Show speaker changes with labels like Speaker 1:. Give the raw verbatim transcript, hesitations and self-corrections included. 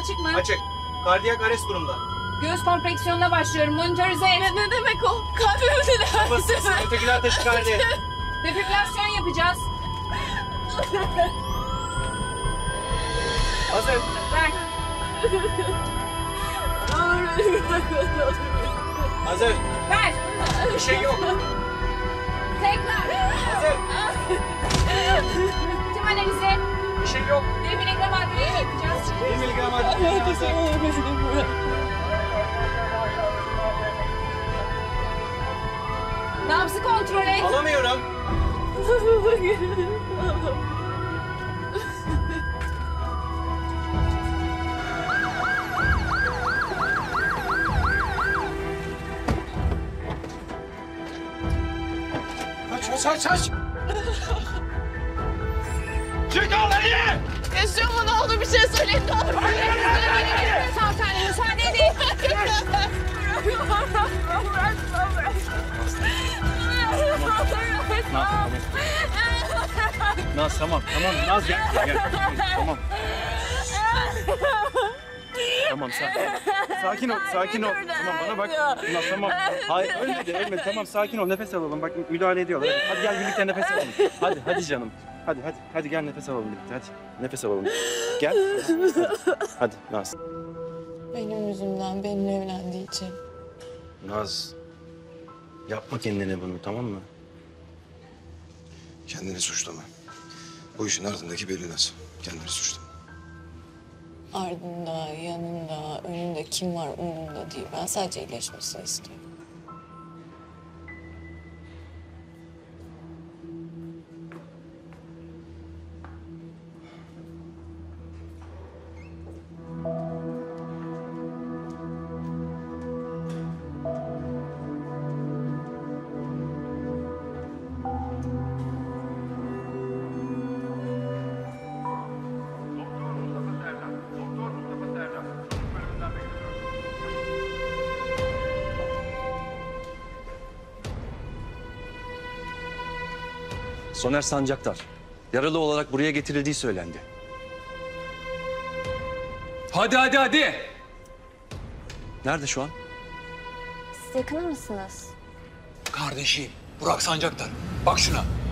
Speaker 1: açık mı?
Speaker 2: Açık. Kardiyak arrest durumda.
Speaker 1: Göğüs kompreksiyonuna başlıyorum. Monitörize et.
Speaker 3: Ne, ne demek o? Kalbimi
Speaker 2: Kafasız. Ötekiler taşikardi.
Speaker 1: Defibrilasyon yapacağız.
Speaker 2: Hazır.
Speaker 1: Ver.
Speaker 2: Hazır.
Speaker 1: Ver.
Speaker 2: Bir şey yok.
Speaker 1: Tekrar.
Speaker 2: Hazır.
Speaker 1: Tim analizi.
Speaker 2: Bir şey yok.
Speaker 1: Bir miligram adliye yapacağız.
Speaker 2: Bir miligram adliye hazır.
Speaker 1: Nabzı kontrol et.
Speaker 2: Alamıyorum. Aç aç aç aç. Çık orayı!
Speaker 3: Yaşıyor mu? Ne oldu? Bir şey söyleyin. Ne olur.
Speaker 1: Sağ salim müsaade edin.
Speaker 4: Naz tamam tamam Naz gel gel tamam. Tamam sakin. Sakin ol sakin ol. Tamam bana bak. Naz tamam. Hayır ölmedi ölmedi tamam sakin ol nefes alalım bak müdahale ediyorlar. Hadi, hadi gel birlikte nefes alalım. Hadi hadi canım. Hadi hadi hadi gel nefes alalım birlikte hadi. Nefes alalım. Gel. Hadi, hadi Naz.
Speaker 3: Benim yüzümden, benimle evlendiği için.
Speaker 4: Naz. Yapma kendine bunu tamam mı?
Speaker 5: Kendini suçlama. Bu işin ardındaki belli Naz. Kendini suçlama.
Speaker 3: Ardında, yanında, önünde kim var umurumda değil. Ben sadece iyileşmesini istiyorum.
Speaker 6: Soner Sancaktar, yaralı olarak buraya getirildiği söylendi.
Speaker 7: Hadi hadi hadi.
Speaker 6: Nerede şu an?
Speaker 8: Siz yakını mısınız?
Speaker 7: Kardeşim Burak Sancaktar. Bak şuna.